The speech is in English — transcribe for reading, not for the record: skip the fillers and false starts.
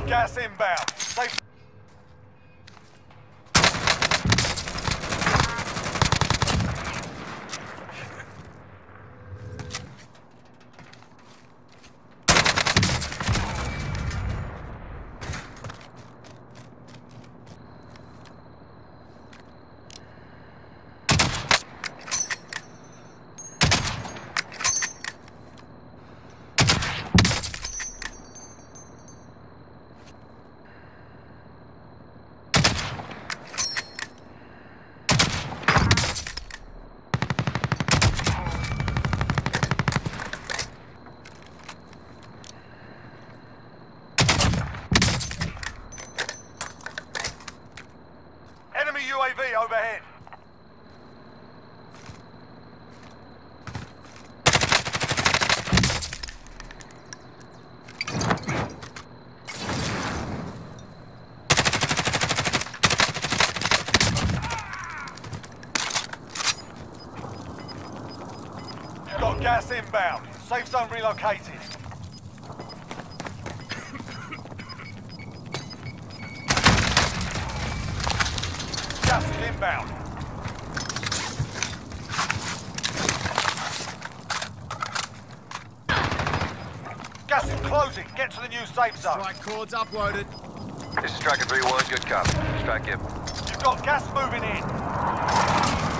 Got gas inbound. Safe. Enemy UAV overhead. Got gas inbound. Safe zone relocated. Gas is inbound. Gas is closing. Get to the new safe zone. Strike cords uploaded. This is Striker 3-1, good copy. Strike him. You've got gas moving in.